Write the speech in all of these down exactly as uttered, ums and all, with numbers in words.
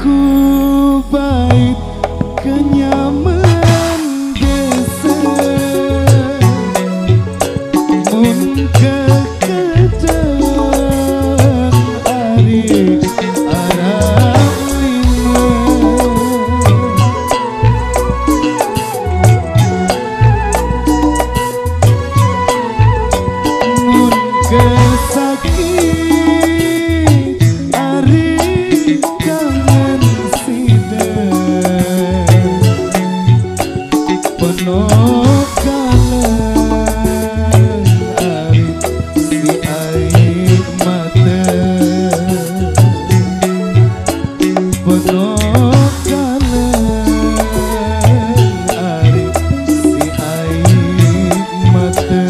bait kenyaman geser mun kekedeng ari arang lima mun kesakit ari kangen sidang penuh kalen ari si air mata penuh kalen ari si air mata.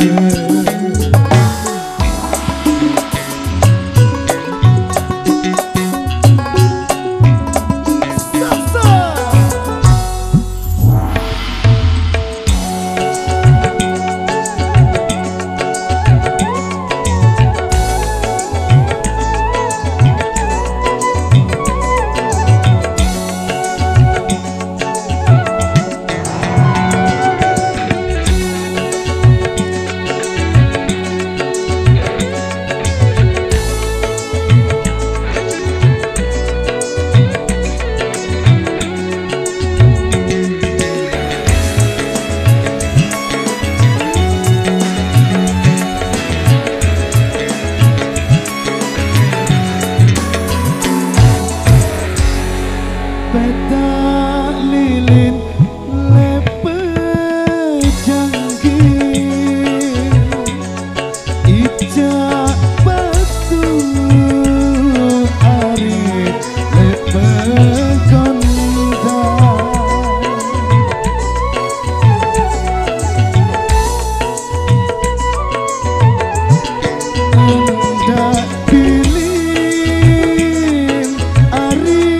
Peta lilin lepe janggih ijak batu ari lepe gondang hendak pilih ari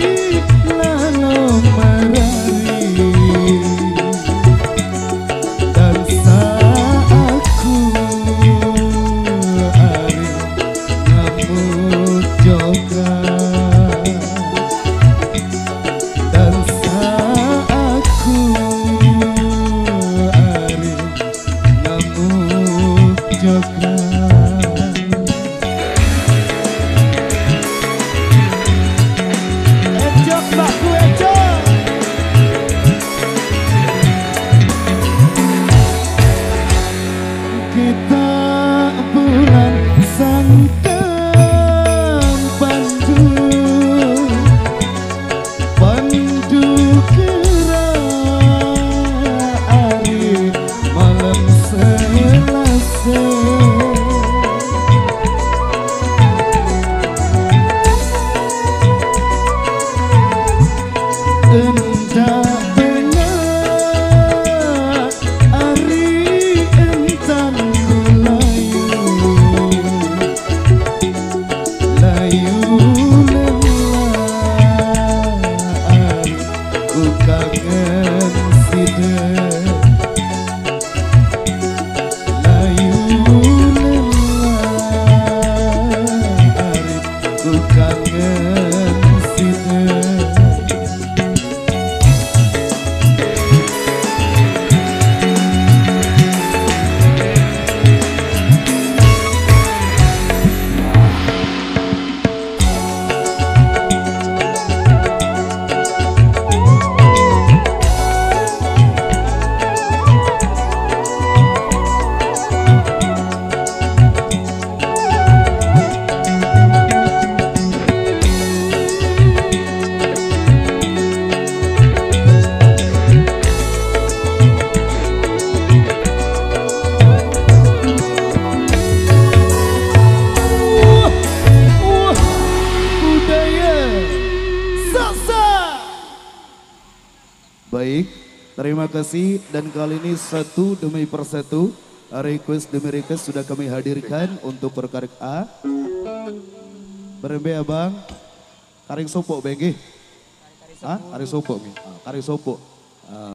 kita bulan santan pandu pandu kera ari malam selasa endah baik, terima kasih dan kali ini satu demi persatu request demi request sudah kami hadirkan untuk perkarek A. Berembe abang, karing sopo bengge. Ah, karing sopo nih, karing sopo.